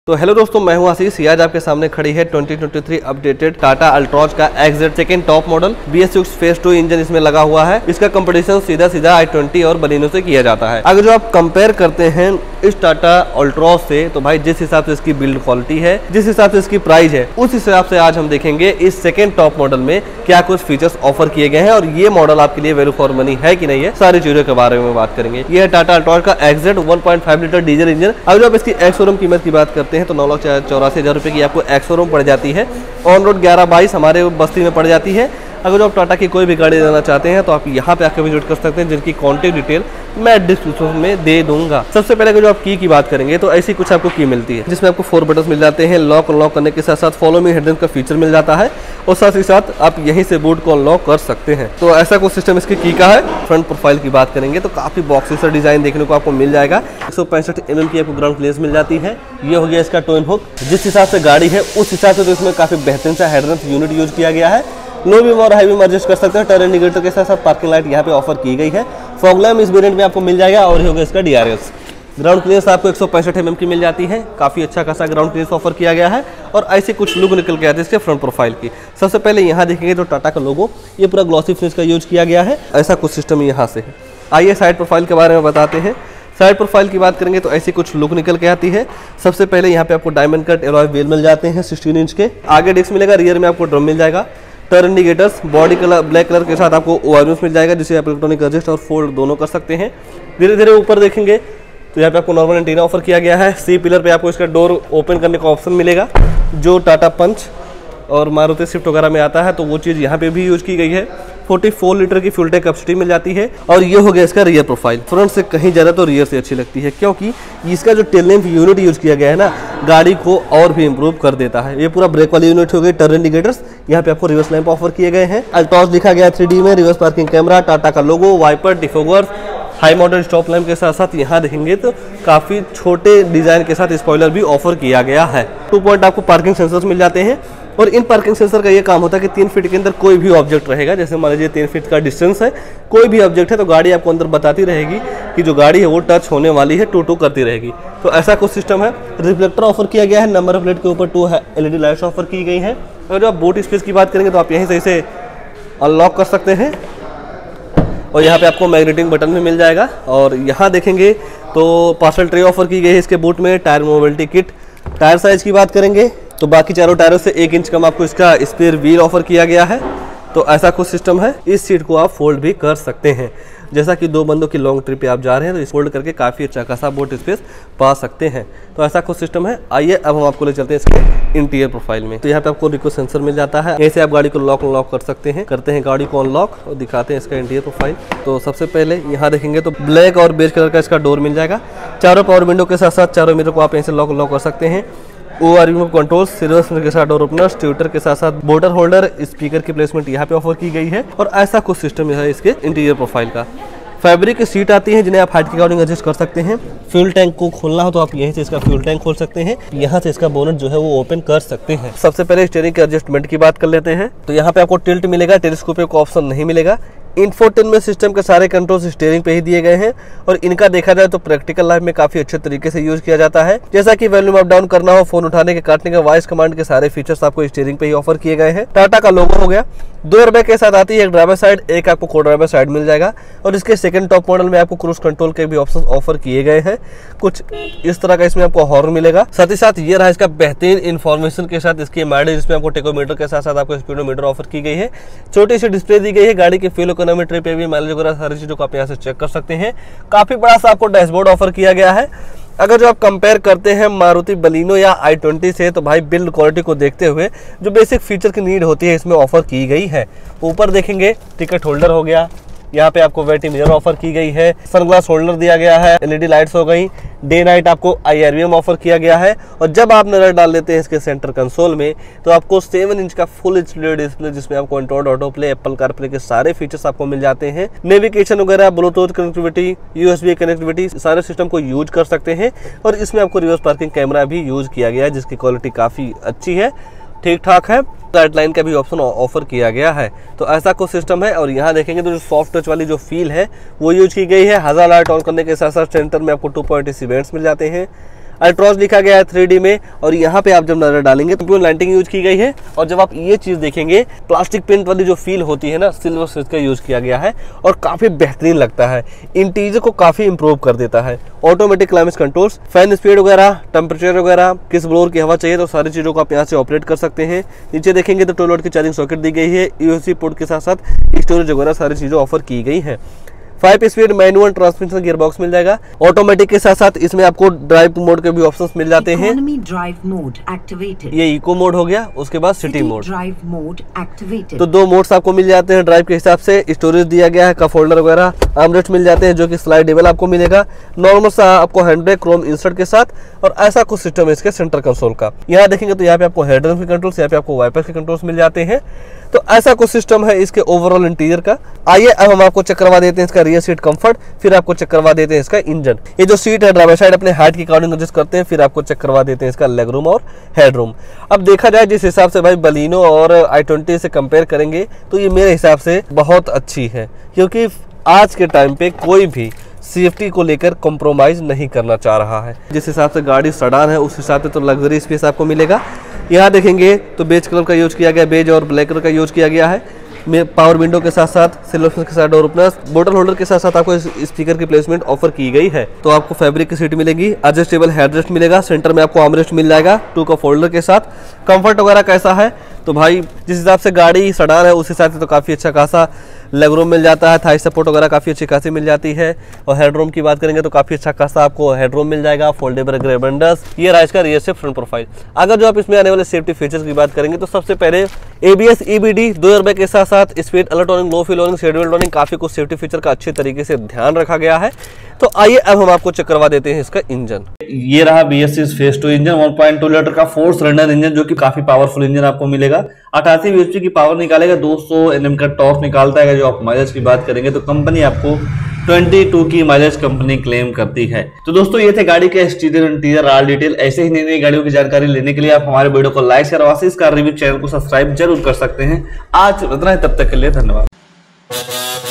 तो हेलो दोस्तों, मैं हूं आशीष। आज आपके सामने खड़ी है 2023 अपडेटेड टाटा अल्ट्रॉज का XZ second top model BS6 phase 2 engine इसमें लगा हुआ है। इसका कंपटीशन सीधा i20 और बलिनो से किया जाता है। अगर जो आप कंपेयर करते हैं इस टाटा अल्ट्रॉज से, तो भाई जिस हिसाब से इसकी बिल्ड क्वालिटी है, जिस हिसाब से इसकी प्राइस है, उस हिसाब से आज हम देखेंगे इस सेकेंड टॉप मॉडल में क्या कुछ फीचर्स ऑफर किए गए हैं और ये मॉडल आपके लिए वैल्यू फॉर मनी है कि नहीं है, सारी चीजों के बारे में बात करेंगे। ये है टाटा अल्ट्रॉज का XZ 1.5 लीटर डीजल इंजन। अगर जो आप इसकी एक्स शोरूम कीमत की बात करते हैं तो 9,84,000 रुपये की आपको एक्स शोरूम पड़ जाती है। ऑन रोड 11/22 हमारे बस्ती में पड़ जाती है। अगर जो आप टाटा की कोई भी गाड़ी लेना चाहते हैं तो आप यहाँ पे आकर विजिट कर सकते हैं, जिनकी कॉन्टैक्ट डिटेल मैं डिस्क्रिप्शन में दे दूंगा। सबसे पहले अगर जो आप की बात करेंगे तो ऐसी कुछ आपको की मिलती है, जिसमें आपको 4 बटन मिल जाते हैं। लॉक अनलॉक करने के साथ साथ फॉलो मी हेडलाइट का फीचर मिल जाता है और साथ ही साथ आप यहीं से बूट को अनलॉक कर सकते हैं। तो ऐसा कुछ सिस्टम इसकी की का है। फ्रंट प्रोफाइल की बात करेंगे तो काफी बॉक्सी डिजाइन देखने को आपको मिल जाएगा। 165 mm की आपको ग्राउंड क्लियरेंस मिल जाती है। ये हो गया इसका टोइन हुक। जिस हिसाब से गाड़ी है उस हिसाब से तो इसमें काफी बेहतरीन सा हेडलाइट यूनिट यूज किया गया है। लो बीम और हाई बीम एडजस्ट कर सकते हैं। टर्न इंडिकेटर के साथ साथ पार्किंग लाइट यहाँ पे ऑफर की गई है। फॉग लैम्प इस वेरिएंट में आपको मिल जाएगा और ये होगा इसका DRS। ग्राउंड क्लियरेंस आपको 165 mm की मिल जाती है। काफी अच्छा खासा ग्राउंड क्लियरेंस ऑफर किया गया है और ऐसे कुछ लुक निकल के आते हैं इसके फ्रंट प्रोफाइल की। सबसे पहले यहाँ देखेंगे तो टाटा का लोगो, ये पूरा ग्लॉसी फिनिश का यूज किया गया है। ऐसा कुछ सिस्टम यहाँ से है। आइए साइड प्रोफाइल के बारे में बताते हैं। साइड प्रोफाइल की बात करेंगे तो ऐसी कुछ लुक निकल के आती है। सबसे पहले यहाँ पे आपको डायमंड कट एलॉय व्हील मिल जाते हैं 16 इंच के। आगे डिस्क मिलेगा, रियर में आपको ड्रम मिल जाएगा। Turn indicators body colour black colour के साथ आपको ORVs मिल जाएगा, जिसे आप इलेक्ट्रॉनिक एडजस्ट और फोल्ड दोनों कर सकते हैं। धीरे धीरे ऊपर देखेंगे तो यहाँ पे आपको नॉर्मल एंटीना ऑफर किया गया है। सी पिलर पे आपको इसका डोर ओपन करने का ऑप्शन मिलेगा, जो टाटा पंच और मारुति स्विफ्ट वगैरह में आता है, तो वो चीज़ यहाँ पे भी यूज की गई है। 44 लीटर की फ्यूल टैंक कैपेसिटी मिल जाती है। और ये हो गया इसका रियर प्रोफाइल। फ्रंट से कहीं ज़्यादा तो रियर से अच्छी लगती है, क्योंकि इसका जो टेल लैंप यूनिट यूज किया गया है ना, गाड़ी को और भी इंप्रूव कर देता है। ये पूरा ब्रेक वाली यूनिट हो गई। टर्न इंडिकेटर्स यहाँ पे आपको रिवर्स लैंप ऑफर किए गए हैं। अल्ट्रॉज लिखा गया 3D में। रिवर्स पार्किंग कैमरा, टाटा का logo, wiper, defoggers, high model stop lamp के साथ साथ यहाँ देखेंगे तो काफ़ी छोटे डिजाइन के साथ स्पॉइलर भी ऑफर किया गया है। 2 पॉइंट आपको पार्किंग सेंसर्स मिल जाते हैं और इन पार्किंग सेंसर का ये काम होता है कि 3 फीट के अंदर कोई भी ऑब्जेक्ट रहेगा, जैसे मान लीजिए 3 फीट का डिस्टेंस है, कोई भी ऑब्जेक्ट है तो गाड़ी आपको अंदर बताती रहेगी कि जो गाड़ी है वो टच होने वाली है, टू करती रहेगी। तो ऐसा कुछ सिस्टम है। रिफ्लेक्टर ऑफर किया गया है। नंबर प्लेट के ऊपर 2 LED लाइट्स ऑफर की गई है। और जब आप बूट स्पेस की बात करेंगे तो आप यहीं से इसे अनलॉक कर सकते हैं और यहाँ पे आपको मैग्नेटिक बटन भी मिल जाएगा। और यहाँ देखेंगे तो पार्सल ट्रे ऑफर की गई है इसके बूट में। Tyre mobility kit. Tyre size की बात करेंगे तो बाकी चारों टायरों से 1 इंच कम आपको इसका स्पेयर व्हील ऑफर किया गया है। तो ऐसा कुछ सिस्टम है। इस सीट को आप फोल्ड भी कर सकते हैं, जैसा कि 2 बंदों की लॉन्ग ट्रिप पे आप जा रहे हैं तो इस फोल्ड करके काफ़ी अच्छा खासा बोट स्पेस पा सकते हैं। तो ऐसा कुछ सिस्टम है। आइए अब हम आपको ले चलते हैं इसके इंटीरियर प्रोफाइल में। तो यहाँ पे आपको रिक्वेस्ट सेंसर मिल जाता है। ऐसे आप गाड़ी को लॉक अनलॉक कर सकते हैं। करते हैं गाड़ी को अनलॉक और दिखाते हैं इसका इंटीरियर प्रोफाइल। तो सबसे पहले यहाँ देखेंगे तो ब्लैक और बेज कलर का इसका डोर मिल जाएगा। चारों पावर विंडो के साथ साथ चारों मिरर को आप यहीं से लॉक अनलॉक कर सकते हैं। ORV कंट्रोल, सिल्वर के साथ डोर ओपनर, ट्विटर के साथ साथ बॉर्डर होल्डर, स्पीकर की प्लेसमेंट यहाँ पे ऑफर की गई है। और ऐसा कुछ सिस्टम है इसके इंटीरियर प्रोफाइल का। फैब्रिक की सीट आती है, जिन्हें आप हाइट के अकॉर्डिंग एडजस्ट कर सकते हैं। फ्यूल टैंक को खोलना हो तो आप यहीं से इसका फ्यूल टैंक खोल सकते हैं। यहाँ से इसका बोनट जो है वो ओपन कर सकते हैं। सबसे पहले स्टीयरिंग के एडजस्टमेंट की बात कर लेते हैं। तो यहाँ पे आपको टिल्ट मिलेगा, टेलीस्कोपिक का ऑप्शन नहीं मिलेगा। इंफोटेनमेंट सिस्टम के सारे कंट्रोल स्टीयरिंग पे ही दिए गए हैं और इनका देखा जाए तो प्रैक्टिकल लाइफ में काफी अच्छे तरीके से यूज किया जाता है। जैसा कि वॉल्यूम अप डाउन करना हो, फोन उठाने के, काटने के, वॉइस कमांड के सारे फीचर्स आपको स्टीयरिंग पे ही ऑफर किए गए हैं। टाटा का लोगो हो गया। 2 एयरबैग के साथ आती है, एक ड्राइवर साइड, एक आपको को ड्राइवर साइड मिल जाएगा। और इसके सेकंड टॉप मॉडल में आपको क्रूज कंट्रोल के भी ऑप्शन ऑफर किए गए हैं। कुछ इस तरह का इसमें आपको हॉर्न मिलेगा। साथ ही साथ ये रहा इसका बेहतरीन इन्फॉर्मेशन के साथ इसकी माइलेज, जिसमें आपको टेकोमीटर के साथ साथ आपको स्पीडोमीटर ऑफर की गई है। छोटी सी डिस्प्ले दी गई है। गाड़ी के फ्यूल इकोनॉमी पे भी वगैरह सारी चीजों को आप यहाँ से चेक कर सकते हैं। काफी बड़ा सा आपको डैशबोर्ड ऑफर किया गया है। अगर जो आप कंपेयर करते हैं मारुति बलिनो या i20 से, तो भाई बिल्ड क्वालिटी को देखते हुए जो बेसिक फीचर की नीड होती है इसमें ऑफर की गई है। ऊपर देखेंगे टिकट होल्डर हो गया। यहाँ पे आपको वेटिंग मिरर ऑफर की गई है। सनग्लास होल्डर दिया गया है। LED लाइट्स हो गई। डे नाइट आपको IRVM ऑफर किया गया है। और जब आप नजर डाल लेते हैं इसके सेंटर कंसोल में तो आपको 7 इंच का फुल HD डिस्प्ले, जिसमें आपको Android Auto play, Apple CarPlay के सारे फीचर्स आपको मिल जाते हैं। नेविगेशन वगैरह, ब्लूटूथ कनेक्टिविटी, USB कनेक्टिविटी, सारे सिस्टम को यूज कर सकते हैं। और इसमें आपको रिवर्स पार्किंग कैमरा भी यूज किया गया है, जिसकी क्वालिटी काफी अच्छी है, ठीक ठाक है। गाइडलाइन का भी ऑप्शन ऑफर किया गया है। तो ऐसा कुछ सिस्टम है। और यहाँ देखेंगे तो जो सॉफ्ट टच वाली जो फील है वो यूज की गई है। 1000 लाइट ऑन करने के साथ साथ सेंटर में आपको 2.AC वेंट्स मिल जाते हैं। अल्ट्रॉज लिखा गया है 3D में, और यहाँ पे आप जब नजर डालेंगे तो प्योर लाइटिंग यूज की गई है। और जब आप ये चीज देखेंगे, प्लास्टिक पेंट वाली जो फील होती है ना, सिल्वर स्विच का यूज किया गया है और काफी बेहतरीन लगता है, इंटीरियर को काफी इंप्रूव कर देता है। Automatic climate controls, fan speed वगैरह, टेम्परेचर वगैरह, किस ब्लोअर की हवा चाहिए, तो सारी चीजों को आप यहाँ से ऑपरेट कर सकते हैं। नीचे देखेंगे तो 12 वोल्ट की चार्जिंग सॉकेट दी गई है, USB पोर्ट के साथ साथ स्टोरेज वगैरह सारी चीजें ऑफर की गई है। 5 स्पीड मैनुअल ट्रांसमिशन गियरबॉक्स मिल जाएगा। ऑटोमेटिक के साथ साथ इसमें आपको ड्राइव मोड के भी ऑप्शंस मिल जाते हैं। ड्राइव मोड एक्टिवेटेड, ये इको मोड हो गया, उसके बाद city mode. Drive mode activated, तो 2 मोड्स आपको मिल जाते हैं ड्राइव के हिसाब से। स्टोरेज दिया गया है, कप होल्डर वगैरह, आर्मरेस्ट मिल जाते हैं जो कि स्लाइडेबल आपको मिलेगा। नॉर्मल सा आपको हैंड ब्रेक क्रोम इंसर्ट के साथ, और ऐसा कुछ सिस्टम है इसके सेंटर कंसोल का। यहाँ देखेंगे तो यहाँ पे आपको हेडलाइट के कंट्रोल्स, यहाँ पे आपको वाइपर के कंट्रोल्स मिल जाते हैं। तो ऐसा कुछ सिस्टम है इसके ओवरऑल इंटीरियर का। आइए अब हम आपको चेक करवा देते हैं इसका रियर सीट कंफर्ट, फिर आपको चेक करवा देते हैं इसका इंजन। ये जो सीट है ड्राइवर साइड अपने हाइट की अकॉर्डिंग एडजस्ट करते हैं, फिर आपको चेक करवा देते हैं इसका लेग रूम और हेड रूम। अब देखा जाए जिस हिसाब से भाई बलिनो और i20 से कंपेयर करेंगे तो ये मेरे हिसाब से बहुत अच्छी है, क्योंकि आज के टाइम पे कोई भी सेफ्टी को लेकर कॉम्प्रोमाइज नहीं करना चाह रहा है। जिस हिसाब से गाड़ी सडान है उस हिसाब से तो लग्जरी स्पेस आपको मिलेगा। यहाँ देखेंगे तो बेज कलर का यूज किया गया, बेज और ब्लैक कलर का यूज किया गया है। पावर विंडो के साथ साथ सिल्वर के साथ डोर ओपनर, बोतल होल्डर के साथ साथ आपको स्पीकर की प्लेसमेंट ऑफर की गई है। तो आपको फैब्रिक की सीट मिलेगी, एडजस्टेबल हेडरेस्ट मिलेगा, सेंटर में आपको आर्मरेस्ट मिल जाएगा 2 कप होल्डर के साथ। कंफर्ट वगैरह कैसा है तो भाई जिस हिसाब से गाड़ी सडान है उस हिसाब से तो काफ़ी अच्छा खासा लेग रूम मिल जाता है, थाई सपोर्ट वगैरह काफ़ी अच्छी खासी मिल जाती है। और हेडरूम की बात करेंगे तो काफ़ी अच्छा खासा आपको हेडरूम मिल जाएगा, फोल्डेबल ग्रैब हैंडल्स। ये रहा इसका रियर से फ्रंट प्रोफाइल। अगर जो आप इसमें आने वाले सेफ्टी फीचर्स की बात करेंगे तो सबसे पहले ABS EBD 2 एयरबैग के साथ साथ speed alert warning, low fuel warning, seat belt warning, काफ़ी कुछ सेफ्टी फीचर का अच्छे तरीके से ध्यान रखा गया है। तो आइए अब हम आपको चेक करवा देते हैं इसका इंजन। ये रहा BS6 फेज 2 इंजन, 1.2 लीटर का 4 सिलेंडर इंजन जो कि काफी पावरफुल इंजन आपको मिलेगा। 88 bhp की पावर निकालेगा, 200 Nm का टॉर्क निकालता है। जो आप माइलेज की बात करेंगे तो कंपनी आपको 22 की माइलेज कंपनी क्लेम करती है। तो दोस्तों ये थे गाड़ी के एक्सटीरियर इंटीरियर ऑल डिटेल। ऐसे ही नई नई गाड़ियों की जानकारी लेने के लिए आप हमारे वीडियो को लाइक शेयर और इस कार रिव्यू चैनल को सब्सक्राइब जरूर कर सकते हैं। आज इतना ही, तब तक के लिए धन्यवाद।